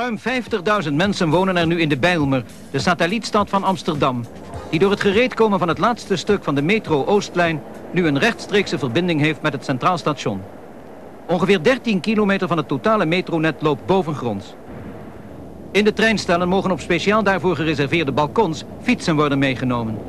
Ruim 50.000 mensen wonen er nu in de Bijlmer, de satellietstad van Amsterdam, die door het gereedkomen van het laatste stuk van de metro Oostlijn nu een rechtstreekse verbinding heeft met het Centraal Station. Ongeveer 13 kilometer van het totale metronet loopt bovengronds. In de treinstellen mogen op speciaal daarvoor gereserveerde balkons fietsen worden meegenomen.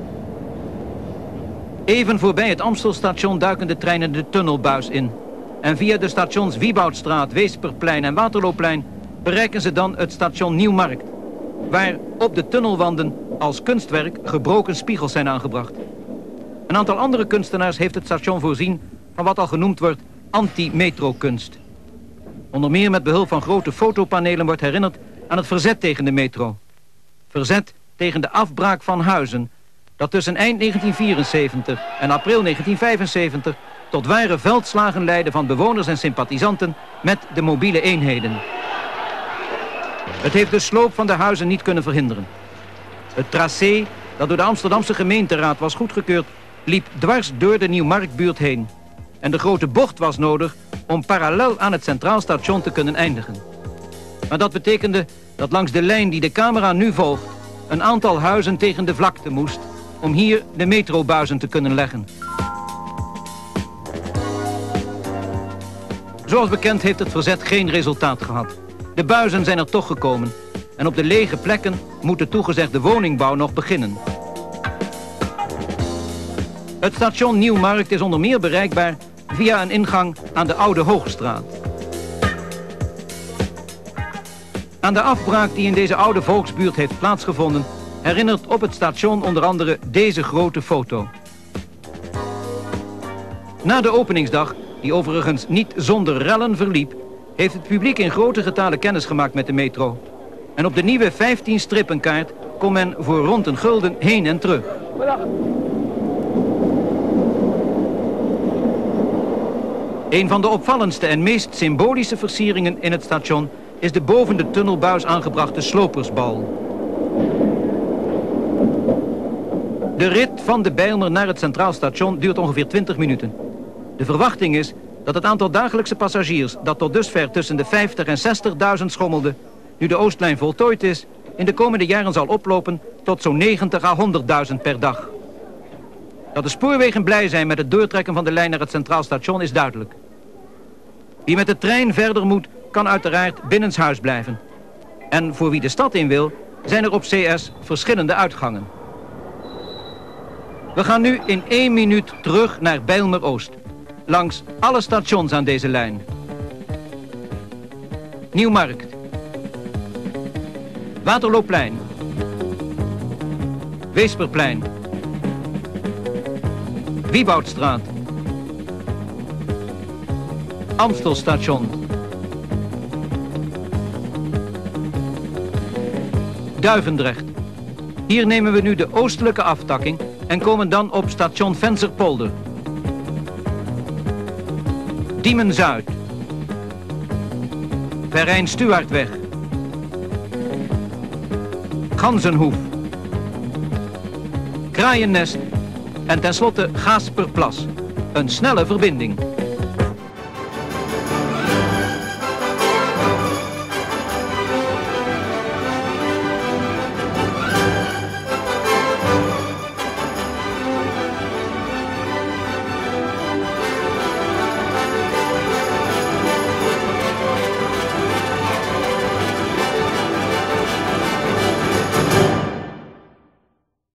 Even voorbij het Amstelstation duiken de treinen de tunnelbuis in. En via de stations Wieboudstraat, Weesperplein en Waterlooplein bereiken ze dan het station Nieuwmarkt, waar op de tunnelwanden als kunstwerk gebroken spiegels zijn aangebracht. Een aantal andere kunstenaars heeft het station voorzien van wat al genoemd wordt anti-metro-kunst. Onder meer met behulp van grote fotopanelen wordt herinnerd aan het verzet tegen de metro. Verzet tegen de afbraak van huizen, dat tussen eind 1974 en april 1975 tot ware veldslagen leidde van bewoners en sympathisanten met de mobiele eenheden. Het heeft de sloop van de huizen niet kunnen verhinderen. Het tracé, dat door de Amsterdamse gemeenteraad was goedgekeurd, liep dwars door de Nieuwmarktbuurt heen. En de grote bocht was nodig om parallel aan het Centraal Station te kunnen eindigen. Maar dat betekende dat langs de lijn die de camera nu volgt een aantal huizen tegen de vlakte moest om hier de metrobuizen te kunnen leggen. Zoals bekend heeft het verzet geen resultaat gehad. De buizen zijn er toch gekomen en op de lege plekken moet de toegezegde woningbouw nog beginnen. Het station Nieuwmarkt is onder meer bereikbaar via een ingang aan de Oude Hoogstraat. Aan de afbraak die in deze oude volksbuurt heeft plaatsgevonden herinnert op het station onder andere deze grote foto. Na de openingsdag, die overigens niet zonder rellen verliep, heeft het publiek in grote getalen kennis gemaakt met de metro. En op de nieuwe 15-strippenkaart kon men voor rond een gulden heen en terug. Een van de opvallendste en meest symbolische versieringen in het station is de boven de tunnelbuis aangebrachte slopersbal. De rit van de Bijlmer naar het Centraal Station duurt ongeveer 20 minuten. De verwachting is dat het aantal dagelijkse passagiers dat tot dusver tussen de 50 en 60.000 schommelde, nu de Oostlijn voltooid is, in de komende jaren zal oplopen tot zo'n 90 à 100.000 per dag. Dat de spoorwegen blij zijn met het doortrekken van de lijn naar het Centraal Station is duidelijk. Wie met de trein verder moet, kan uiteraard binnenshuis blijven. En voor wie de stad in wil, zijn er op CS verschillende uitgangen. We gaan nu in 1 minuut terug naar Bijlmer-Oost. Langs alle stations aan deze lijn. Nieuwmarkt. Waterloopplein. Weesperplein. Wieboudstraat. Amstelstation. Duivendrecht. Hier nemen we nu de oostelijke aftakking en komen dan op station Vensterpolder. Diemen-Zuid. Verijn-Stuartweg. Ganzenhoef. Kraaiennest en tenslotte Gaasperplas. Een snelle verbinding.